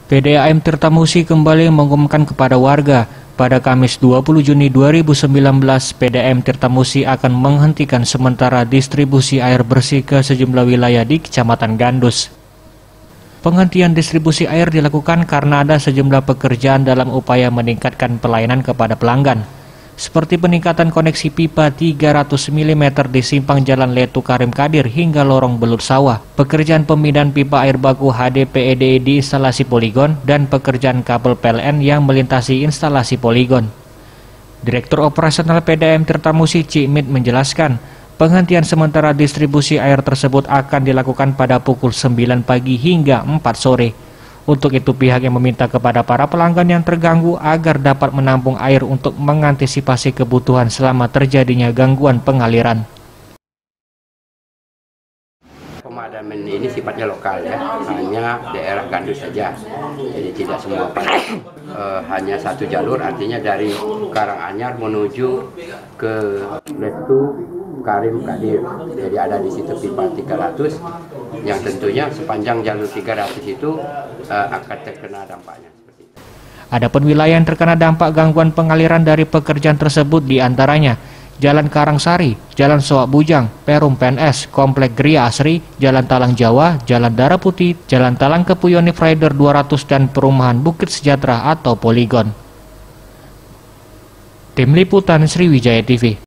PDAM Tirtamusi kembali mengumumkan kepada warga, pada Kamis 20 Juni 2019 PDAM Tirtamusi akan menghentikan sementara distribusi air bersih ke sejumlah wilayah di Kecamatan Gandus. Penghentian distribusi air dilakukan karena ada sejumlah pekerjaan dalam upaya meningkatkan pelayanan kepada pelanggan, seperti peningkatan koneksi pipa 300 mm di simpang Jalan Letu Karim Kadir hingga lorong Belut Sawah, pekerjaan pemindahan pipa air baku HDPEDE di instalasi poligon, dan pekerjaan kabel PLN yang melintasi instalasi poligon. Direktur Operasional PDAM Tirtamusi Cikmit menjelaskan, penghentian sementara distribusi air tersebut akan dilakukan pada pukul 9 pagi hingga 4 sore. Untuk itu pihaknya meminta kepada para pelanggan yang terganggu agar dapat menampung air untuk mengantisipasi kebutuhan selama terjadinya gangguan pengaliran. Pemadaman ini sifatnya lokal ya, hanya daerah Gandus saja, jadi tidak semua hanya satu jalur, artinya dari Karanganyar menuju ke Letu Karim Kadir. Jadi ada di situ pipa 300 yang tentunya sepanjang jalur 300 itu akan terkena dampaknya. Adapun wilayah yang terkena dampak gangguan pengaliran dari pekerjaan tersebut diantaranya Jalan Karangsari, Jalan Soak Bujang, Perum PNS, Komplek Gria Asri, Jalan Talang Jawa, Jalan Darah Putih, Jalan Talang Kepuyonif Rider 200 dan Perumahan Bukit Sejahtera atau Poligon. Tim Liputan Sriwijaya TV.